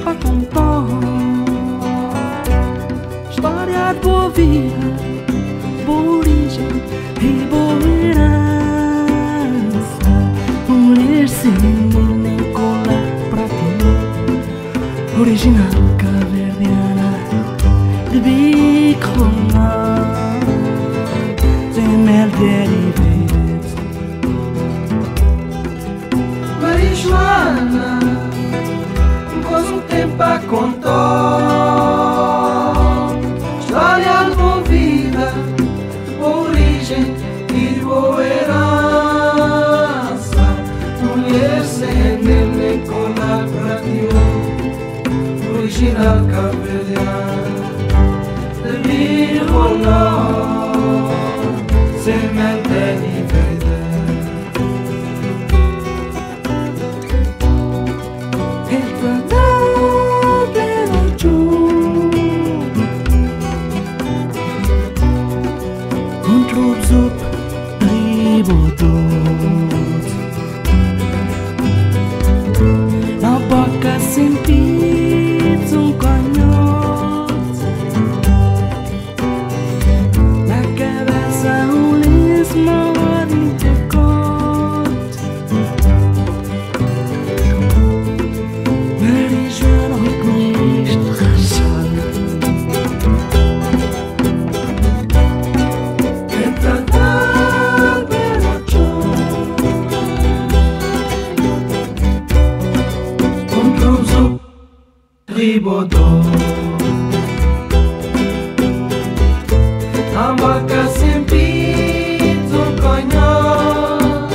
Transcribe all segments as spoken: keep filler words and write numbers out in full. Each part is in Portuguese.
pra contar. História de boa vida, boa origem e boa herança. Mulher sem nem cola pra ti, original caverdiana de bico sem mel derivados. Marijuana, coisa um tempo a contar. História de boa vida, boa origem e boa herança. Mulher sem nem colar pra ti, original caverdiana de bico sem mel derivados. Zup, ribodot na boca sem pizza, um canhoto na cabeça um lismo de decote. Marijuana com isto rachado. Ribodô na boca sem pizza, um canhão,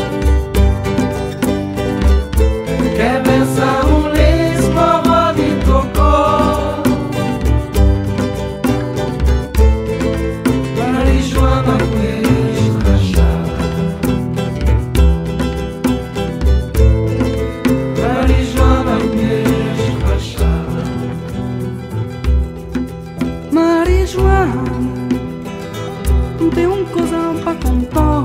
cabeça um lismo de cocô. Marijuana com este rachado. Marijuana com este rachado. Marijuana, tem um cozão pra contar.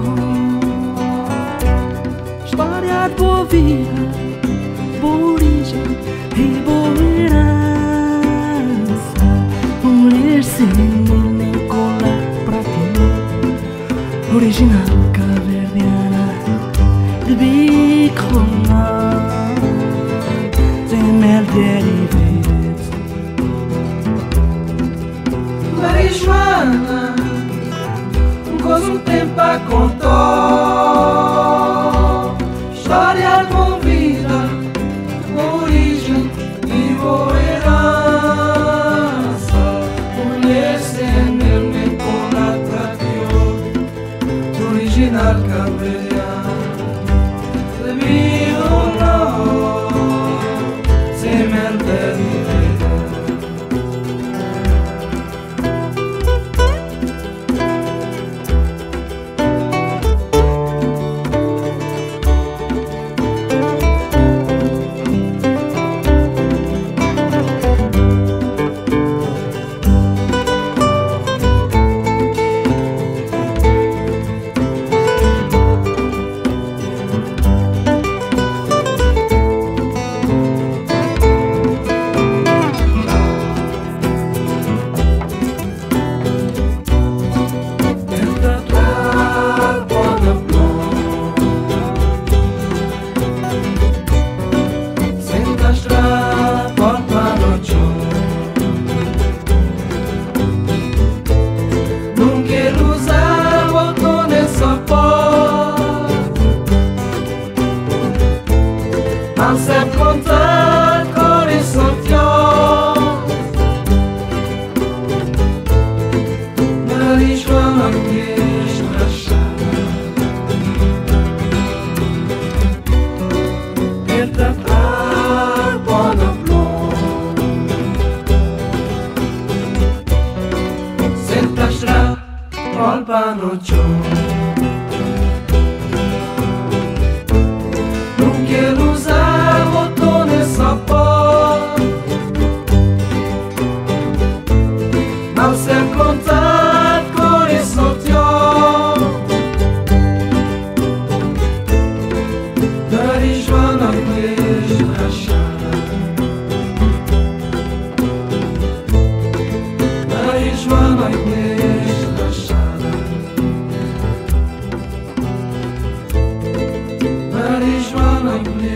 História de boa vida, boa origem e boa herança. Mulher sem nem cola pra ti, original caverdiana de bico sem mel derivados. Marijuana, coisa um tempo a contar. História de boa vida, boa origem e boa herança. Mulher sem mel nem cola pra ti, original caverdiana de bico sem mel derivados. Marijuana com este rachado. Entra pra boa flor, senta stra colpa no chão. Não quero usar botones Glória